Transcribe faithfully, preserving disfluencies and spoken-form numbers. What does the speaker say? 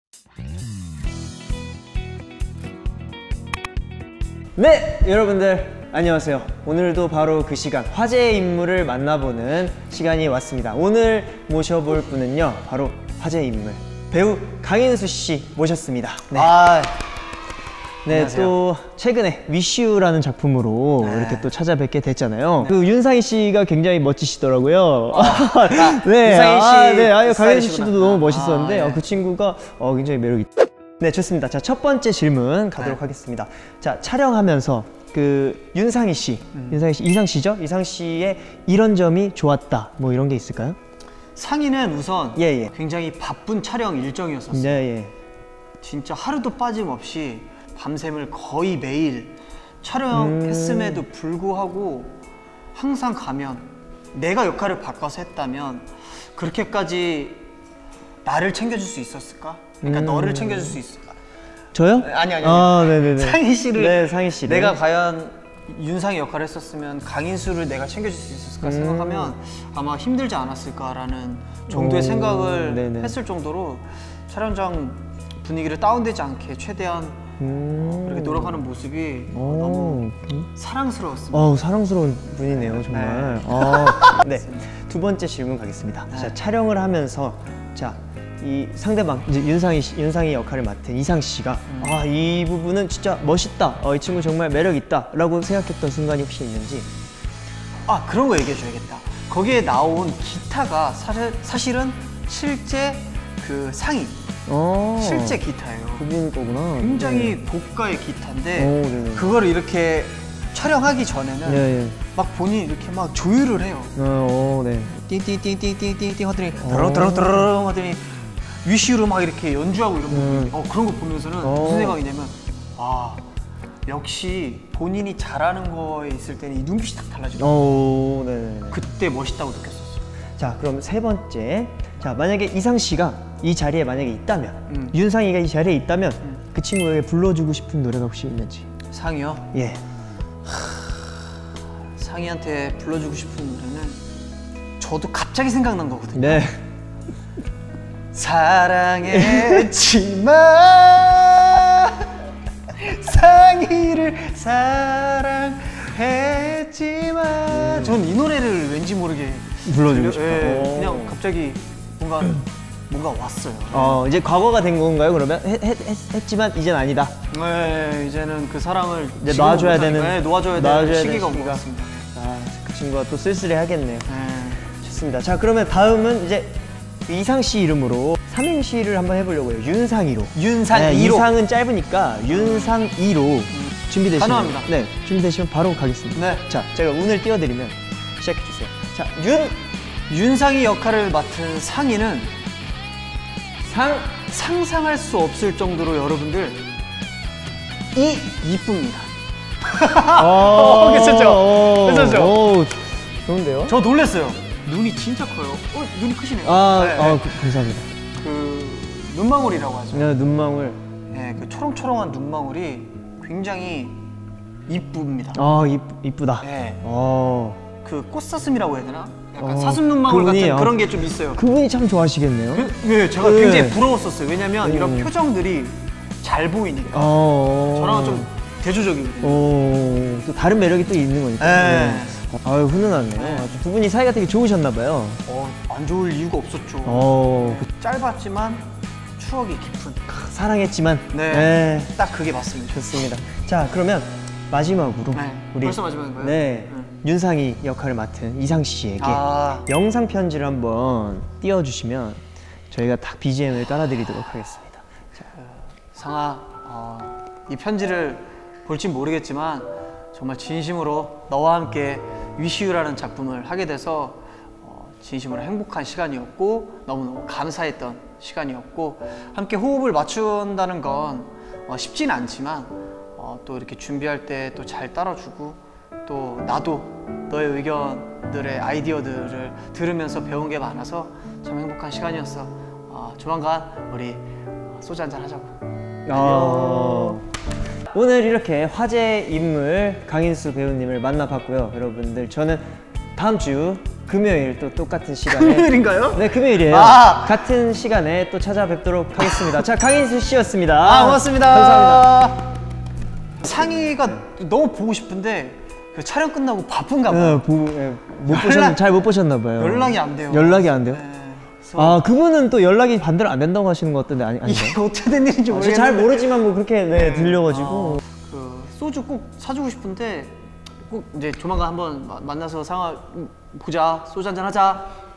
네, 여러분들 안녕하세요. 오늘도 바로 그 시간, 화제의 인물을 만나보는 시간이 왔습니다. 오늘 모셔볼 분은요, 바로 화제의 인물, 배우 강인수 씨 모셨습니다. 네. 아, 네, 안녕하세요. 또 최근에 위시 유라는 작품으로 네. 이렇게 또 찾아뵙게 됐잖아요. 네. 그 윤상희 씨가 굉장히 멋지시더라고요. 아, 네, 윤상희 씨 아, 네, 아유, 강인수 씨도 스타일이시구나. 너무 멋있었는데 아, 네. 어, 그 친구가 어, 굉장히 매력 있다. 네, 좋습니다. 자, 첫 번째 질문 가도록 네. 하겠습니다. 자, 촬영하면서 그 윤상희 씨, 음. 윤상희 씨, 이상 씨죠? 이상 씨의 이런 점이 좋았다, 뭐 이런 게 있을까요? 상의는 우선 예, 예. 굉장히 바쁜 촬영 일정이었었어요. 네, 예. 진짜 하루도 빠짐없이 밤샘을 거의 매일 촬영했음에도 음. 불구하고 항상 가면 내가 역할을 바꿔서 했다면 그렇게까지 나를 챙겨줄 수 있었을까? 그러니까 음. 너를 챙겨줄 수 있을까? 저요? 아니 아니 아니. 아, 네네네. 상희 씨를 네, 상희 씨. 내가 과연 윤상의 역할을 했었으면 강인수를 내가 챙겨줄 수 있었을까 음. 생각하면 아마 힘들지 않았을까라는 정도의 오, 생각을 네네. 했을 정도로 촬영장 분위기를 다운되지 않게 최대한 음. 그렇게 노력하는 모습이 오. 너무 사랑스러웠습니다. 어우, 사랑스러운 분이네요, 정말. 네. 아, 네. 두 번째 질문 가겠습니다. 네. 자, 촬영을 하면서 자, 이 상대방 이제 윤상희 씨, 윤상희 역할을 맡은 이상 씨가 음. 아, 이 부분은 진짜 멋있다. 어, 이 친구 정말 매력 있다라고 생각했던 순간이 혹시 있는지? 아, 그런 거 얘기해 줘야겠다. 거기에 나온 기타가 사실, 사실은 실제 그 상이 어. 실제 기타예요. 그분 거구나. 굉장히 네. 고가의 기타인데 오, 네네. 그거를 이렇게 촬영하기 전에는 예, 예. 막 본인이 이렇게 막 조율을 해요. 어, 어, 네. 띵띵띵띵띵띵띵 하더니 어. 드렁드렁드렁 하더니 위시로 막 이렇게 연주하고 이런 음. 거 어, 그런 거 보면서는 어. 무슨 생각이냐면 아 역시 본인이 잘하는 거에 있을 때는 이 눈빛이 딱 달라지고 어, 네. 그때 멋있다고 느꼈었어요. 자, 그럼 세 번째. 자, 만약에 이상 씨가 이 자리에 만약에 있다면, 음. 윤상이가 이 자리에 있다면 음. 그 친구에게 불러주고 싶은 노래가 혹시 있는지? 상이요? 예. 상이한테 불러주고 싶은 노래는 저도 갑자기 생각난 거거든요. 네. 사랑했지만 상이를 사랑했지만 전 이 노래를 왠지 모르게 불러주고 들려- 싶다. 예, 오. 그냥 갑자기 뭔가 뭔가 왔어요. 어, 이제 과거가 된 건가요, 그러면? 했, 했, 했, 했지만 이젠 아니다. 네, 이제는 그 사랑을 이제 지금 놔줘야 못하니까, 되는- 네, 놓아줘야 놔줘야 되는 되는 시기가 온 것 시기가. 같습니다. 아, 그 친구가 또 쓸쓸해 하겠네요. 네. 좋습니다. 자, 그러면 다음은 이제 이상 씨 이름으로 삼행시를 한번 해보려고 해요. 윤상이로. 윤상 네, 이로. 이상은 짧으니까 윤상이로 준비되시면 가능합니다. 네, 준비되시면 바로 가겠습니다. 네. 자, 제가 운을 띄워드리면 시작해 주세요. 자, 윤, 윤상이 역할을 맡은 상이는 상, 상상할 수 없을 정도로 여러분들 이 이쁩니다. 어, 괜찮죠? 어, 괜찮죠? 오, 좋은데요? 저 놀랐어요. 눈이 진짜 커요. 어, 눈이 크시네요. 아, 네, 아 네. 그, 감사합니다. 그 눈망울이라고 하죠. 네, 눈망울. 네, 그 초롱초롱한 눈망울이 굉장히 이쁩니다. 아, 이, 이쁘다. 네, 어, 그 꽃사슴이라고 해야 되나? 약간 어, 사슴 눈망울 그분이, 같은 어, 그런 게 좀 있어요. 그분이 참 좋아하시겠네요. 그, 네, 제가 네. 굉장히 부러웠었어요. 왜냐면 음. 이런 표정들이 잘 보이니까. 어, 저랑은 좀 대조적이거든요. 어, 또 다른 매력이 또 있는 거니까. 네. 네. 아유, 훈훈하네요. 네. 아주 두 분이 사이가 되게 좋으셨나봐요. 어, 안 좋을 이유가 없었죠. 어, 네, 짧았지만 추억이 깊은. 사랑했지만. 네. 네. 딱 그게 맞습니다. 좋습니다. 자, 그러면 마지막으로 네. 우리 벌써 마지막인가요? 네, 네. 윤상이 역할을 맡은 이상 씨에게 아, 영상 편지를 한번 띄워주시면 저희가 딱 비지엠을 깔아드리도록 하겠습니다. 자, 상아, 어, 이 편지를 볼진 모르겠지만 정말 진심으로 너와 함께 위시유라는 작품을 하게 돼서 어, 진심으로 행복한 시간이었고 너무너무 감사했던 시간이었고 함께 호흡을 맞춘다는 건 어, 쉽진 않지만 어, 또 이렇게 준비할 때 또 잘 따라주고 또 나도 너의 의견들의 아이디어들을 들으면서 배운 게 많아서 참 행복한 시간이었어. 어, 조만간 우리 소주 한잔 하자고. 어... 오늘 이렇게 화제의 인물 강인수 배우님을 만나봤고요. 여러분들 저는 다음 주 금요일 또 똑같은 시간에 금요일인가요? 네, 금요일이에요. 아. 같은 시간에 또 찾아뵙도록 하겠습니다. 자, 강인수 씨였습니다. 아, 고맙습니다. 감사합니다. 상의가 너무 보고 싶은데 그 촬영 끝나고 바쁜가 봐요. 네, 보, 예, 못 연락- 보셨, 잘 못 보셨나 봐요. 연락이 안 돼요. 연락이 안 돼요? 네. 그래서 아, 그분은 또 연락이 반대로 안 된다고 하시는 것 같던데 아니, 아닌가요? 이게 어떻게 된 일인지 아, 모르겠는데 잘 모르지만 뭐 그렇게 네, 들려가지고. 어, 그 소주 꼭 사주고 싶은데 꼭 이제 조만간 한번 마- 만나서 상화 보자, 소주 한잔 하자.